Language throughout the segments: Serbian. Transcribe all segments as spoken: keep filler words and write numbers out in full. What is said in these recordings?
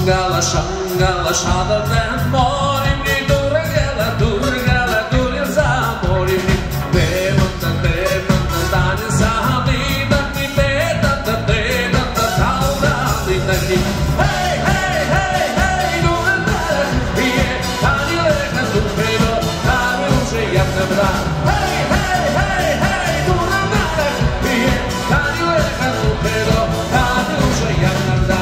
Шунгала, шангала, шадата, морим ни дургала, дургала, дуря за морим ни. Демата, демата, дане за дидат ни, бедата, бедата, таура, дидат ни. Хей, хей, хей, хей, дургала, ие, тани лека, дупедо, тани уже ядна бра. Хей, хей, хей, хей, дургала, ие, tani leka, dupedо, tani уже ядна бра.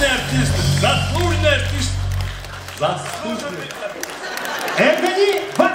Заслуженный артист. Заслуженный. Это не